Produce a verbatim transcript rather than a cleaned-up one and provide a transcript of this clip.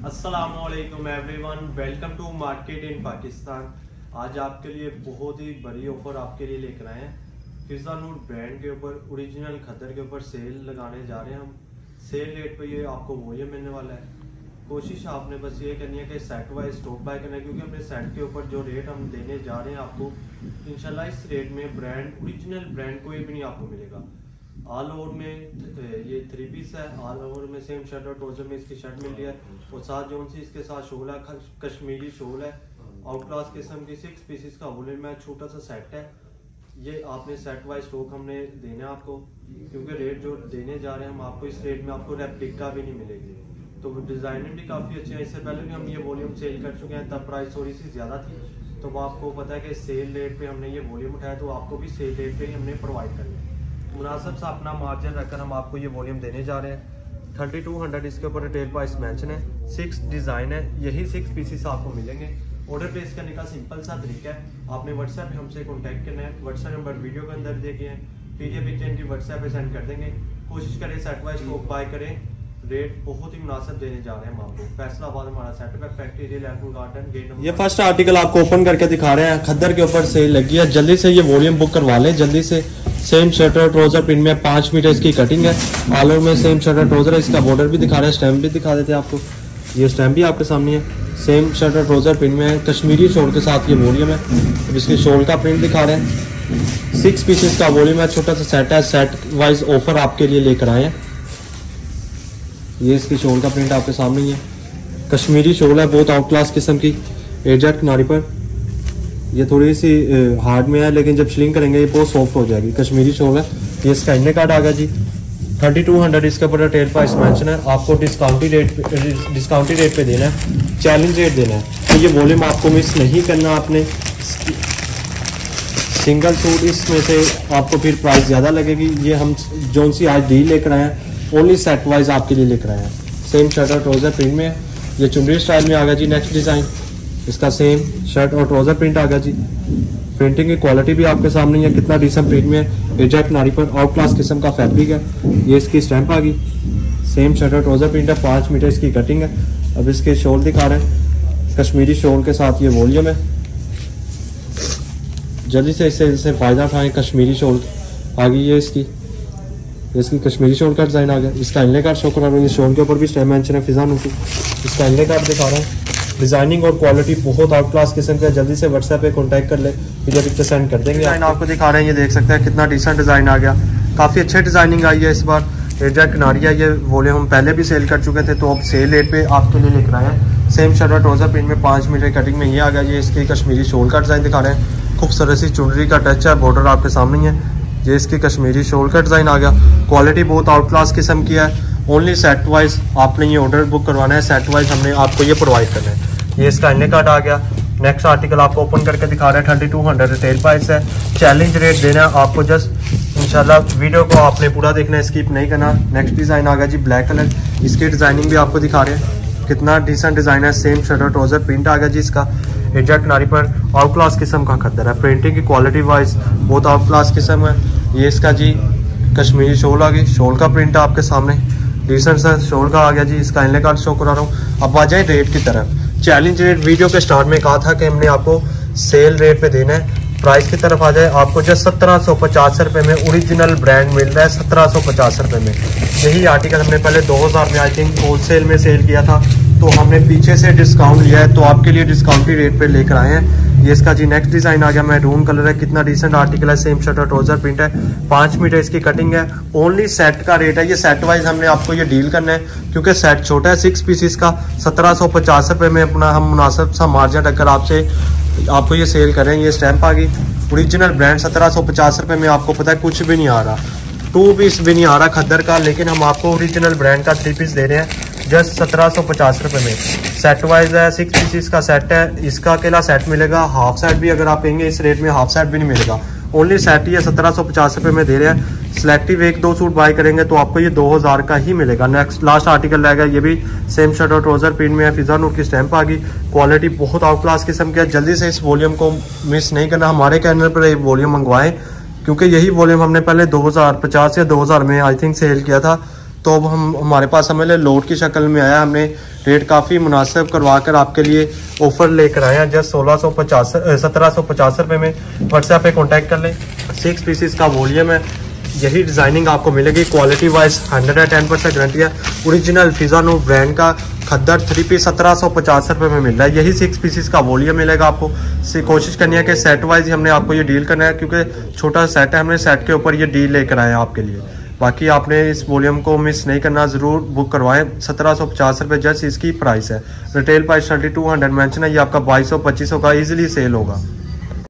अस्सलामुअलैकुम everyone, welcome to market in Pakistan. आज आपके लिए बहुत ही बड़ी ऑफर आपके लिए लेकर आए हैं। फिजा नूर ब्रांड के ऊपर ओरिजिनल खद्दर के ऊपर सेल लगाने जा रहे हैं हम। सेल रेट पे ये आपको वॉल्यूम मिलने वाला है। कोशिश आपने बस ये करनी है कि सेट वाइज स्टॉक बाय करना है, क्योंकि अपने सेट के ऊपर जो रेट हम देने जा रहे हैं आपको, इंशाल्लाह इस रेट में ब्रांड ओरिजिनल ब्रांड कोई भी नहीं आपको मिलेगा। ऑल ओवर में ये थ्री पीस है, ऑल ओवर में सेम शर्ट और ट्राउजर में इसकी शर्ट मिल रही है और साथ जो सी इसके साथ शोल है, कश्मीरी शोल है, आउट क्लास किस्म की सिक्स पीसेस का वॉल्यूम है, छोटा सा सेट है। ये आपने सेट वाइज स्टॉक हमने देना है आपको, क्योंकि रेट जो देने जा रहे हैं हम आपको, इस रेट में आपको रेप्लिका भी नहीं मिलेगी। तो डिज़ाइनिंग भी काफ़ी अच्छी है। इससे पहले भी हम ये वॉल्यूम सेल कर चुके हैं, तब प्राइस थोड़ी सी ज़्यादा थी, तो वो आपको पता है कि सेल रेट पे हमने ये वॉल्यूम उठाया, तो आपको भी सेल रेट पे ही हमने प्रोवाइड करना है। मुनासिब सा अपना मार्जिन रखकर हम आपको ये वॉल्यूम देने जा रहे हैं। थर्टी टू हंड्रेड इसके ऊपर रिटेल प्राइस मेंशन है। सिक्स डिज़ाइन है, यही सिक्स पीसीस आपको मिलेंगे। ऑर्डर प्लेस करने का सिंपल सा तरीका है, आपने व्हाट्सएप पे हमसे कॉन्टैक्ट करना है। व्हाट्सएप नंबर वीडियो के अंदर दिए गए हैं, पीडीएफ पिक्चर इनकी व्हाट्सएप पे सेंड कर देंगे। कोशिश करें सेट वाइज स्टॉक बाय करें, रेट बहुत ही मुनासिब देने जा रहे हैं हम आपको। फैसलाबाद हमारा सेटअप है, factory area land garden gate number. ये फर्स्ट आर्टिकल आपको ओपन करके दिखा रहे हैं। खद्दर के ऊपर सेल लगी है, जल्दी से ये वॉल्यूम बुक करवा लें जल्दी से। सेम शर्ट और ट्राउजर प्रिंट में पाँच मीटर इसकी कटिंग है। ऑल ओवर में सेम शर्ट और ट्राउजर है। इसका बॉर्डर भी दिखा रहे हैं, स्टैम्प भी दिखा देते हैं आपको। ये स्टैम्प भी आपके सामने है। सेम शर्ट और ट्राउजर प्रिंट में है, कश्मीरी शोल के साथ ये वॉल्यूम है। इसकी शोल का प्रिंट दिखा रहे हैं। सिक्स पीसेस का वॉल्यूम है, छोटा सा सेट है। सेट वाइज ऑफर आपके लिए लेकर आए हैं। ये इसकी शोल का प्रिंट आपके सामने ही है। कश्मीरी शोल है, बहुत आउट क्लास किस्म की, एजेड किनारी पर। ये थोड़ी सी हार्ड में है, लेकिन जब स्लिंग करेंगे ये बहुत सॉफ्ट हो जाएगी। कश्मीरी शोल है। ये इसका इन्ने कार्ड आ गया जी। थर्टी टू हंड्रेड इसके ऊपर रिटेल प्राइस मेंशन है। आपको डिस्काउंटी रेट डिस्काउंटी रेट पे देना है, चैलेंज रेट देना है। तो ये वॉल्यूम आपको मिस नहीं करना। आपने सिंगल सूट इसमें से आपको फिर प्राइस ज़्यादा लगेगी। ये हम जोन सी आज डील लेकर आए हैं, ओनली सेट वाइज आपके लिए लेकर आए हैं। सेम शर्ट और ट्राउजर प्रिंट में है। ये चुनरी स्टाइल में आ गया जी। नेक्स्ट डिज़ाइन इसका सेम शर्ट और ट्राउजर प्रिंट आ गया जी। प्रिंटिंग की क्वालिटी भी आपके सामने है, कितना डिसेंट प्रिंट में है। एजेड नारी पर आउट क्लास किस्म का फैब्रिक है। ये इसकी स्टैंप आ गई। सेम शर्ट और ट्राउजर प्रिंट है, पाँच मीटर इसकी कटिंग है। अब इसके शोल दिखा रहे हैं, कश्मीरी शोल के साथ ये वॉल्यूम है। जल्दी से इससे इससे फ़ायदा उठाएं। कश्मीरी शोल आ गई है इसकी। इसकी कश्मीरी शोल का डिज़ाइन आ गया। इसका इनले कार्ड शो करा रहा हूँ। शोल के ऊपर भी स्टैम्प मेंशन है फिजा नूर की। इसका इनले कार्ड दिखा रहा हूँ। डिज़ाइनिंग और क्वालिटी बहुत आउट क्लास किस्म का। जल्दी से व्हाट्सएप पे कांटेक्ट कर ले, पिक्चर पिक्चर सेंड कर देंगे। डिज़ाइन आपको दिखा रहे हैं, ये देख सकते हैं कितना डिसेंट डिज़ाइन आ गया। काफ़ी अच्छे डिज़ाइनिंग आई है इस बार। एजेड किनारिया ये वॉल्यूम हम पहले भी सेल कर चुके थे, तो अब सेल रेट पे आपके लिए लेकर आए हैं। सेम शर्ट और ट्राउजर प्रिंट में पाँच मीटर कटिंग में ये आ गया। ये इसकी कश्मीरी शोल का डिज़ाइन दिखा रहे हैं। खूबसूरत सी चुनरी का टच है, बॉर्डर आपके सामने ही है। ये इसकी कश्मीरी शोल का डिज़ाइन आ गया। क्वालिटी बहुत आउट क्लास किस्म की है। ओनली सेट वाइज आपने ये ऑर्डर बुक करवाना है। सेट वाइज हमने आपको ये प्रोवाइड करना है। ये इसका इन्ने कार्ड आ गया। नेक्स्ट आर्टिकल आपको ओपन करके दिखा रहे हैं। Thirty two hundred retail price है। चैलेंज रेट देना है आपको। जस्ट इंशाल्लाह वीडियो को आपने पूरा देखना है, स्किप नहीं करना। नेक्स्ट डिज़ाइन आ गया जी, ब्लैक कलर। इसकी डिज़ाइनिंग भी आपको दिखा रहे हैं, कितना डिसेंट डिज़ाइन है। सेम शर्ट और ट्राउजर प्रिंट आ गया जी। इसका एजेड किनारी पर आउट क्लास किस्म का खद्दर है। प्रिंटिंग की क्वालिटी वाइज बहुत आउट क्लास किस्म है। ये इसका जी कश्मीरी शोल आ गई। शोल का प्रिंट है आपके सामने, डिसेंट सा शोल का आ गया जी। इसका इनले कार्ड शो करा रहा हूँ। अब आ जाए रेट की तरफ। चैलेंज रेट वीडियो के स्टार्ट में कहा था कि हमने आपको सेल रेट पे देना है। प्राइस की तरफ आ जाए, आपको जस्ट सत्रह सौ पचास रुपये में ओरिजिनल ब्रांड मिल रहा है। सत्रह सौ पचास रुपये में यही आर्टिकल हमने पहले दो हज़ार में आई थिंक होल सेल में सेल किया था, तो हमने पीछे से डिस्काउंट लिया है, तो आपके लिए डिस्काउंटी रेट पे लेकर आए हैं। ये इसका जी नेक्स्ट डिज़ाइन आ गया, मैरून कलर है। कितना डिसेंट आर्टिकल है। सेम शर्ट और ट्राउजर प्रिंट है, पाँच मीटर इसकी कटिंग है। ओनली सेट का रेट है। ये सेट वाइज हमने आपको ये डील करना है, क्योंकि सेट छोटा है सिक्स पीसीस का। सत्रह सौ पचास रुपये में अपना हम मुनासिब सा मार्जिन रखकर आपसे आपको ये सेल कर रहे हैं। ये स्टैंप आ गई ओरिजिनल ब्रांड। सत्रह सौ पचास रुपये में आपको पता है कुछ भी नहीं आ रहा, टू पीस भी नहीं आ रहा खद्दर का, लेकिन हम आपको ओरिजिनल ब्रांड का थ्री पीस दे रहे हैं जस्ट सत्रह सौ पचास रुपये में। सेट वाइज है, सिक्स पीसीस का सेट है। इसका अकेला सेट मिलेगा, हाफ सेट भी अगर आप लेंगे इस रेट में हाफ सेट भी नहीं मिलेगा। ओनली सेट ही है, सत्रह सौ पचास रुपये में दे रहे हैं। सिलेक्टिव एक दो सूट बाय करेंगे तो आपको ये दो हज़ार का ही मिलेगा। नेक्स्ट लास्ट आर्टिकल रहेगा, ये भी सेम शर्ट और ट्राउजर प्रिंट में है। फिजा नूर की स्टैंप आ गई। क्वालिटी बहुत आउट क्लास किस्म की है। जल्दी से इस वॉल्यूम को मिस नहीं करना। हमारे चैनल पर ये वॉल्यूम मंगवाएं, क्योंकि यही वॉल्यूम हमने पहले दो हज़ार पचास या दो हज़ार में आई थिंक सेल किया था, तो अब हम हमारे पास हमें लोड की शक्ल में आया। हमने रेट काफ़ी मुनासिब करवा कर आपके लिए ऑफर लेकर आए हैं। जस्ट सोलह सौ पचास सत्रह सौ पचास रुपये में व्हाट्सएप पे कांटेक्ट कर लें। सिक्स पीसीस का वॉल्यूम है, यही डिज़ाइनिंग आपको मिलेगी। Quality wise hundred and ten percent guarantee है। ओरिजिनल फिजानूर ब्रांड का खद्दर थ्री पीस सत्रह सौ पचास रुपये में मिल रहा है। यही सिक्स पीसीस का वॉल्यूम मिलेगा आपको। से कोशिश करनी है कि सेट वाइज ही हमने आपको ये डील करना है, क्योंकि छोटा सेट है, हमने सेट के ऊपर ये डील लेकर आए हैं आपके लिए। बाकी आपने इस वॉल्यूम को मिस नहीं करना, ज़रूर बुक करवाएं। सत्रह सौ पचास रुपये जस्ट इसकी प्राइस है। Retail price thirty two hundred mention है। ये आपका बाईस सौ पच्चीस सौ का ईजिली सेल होगा।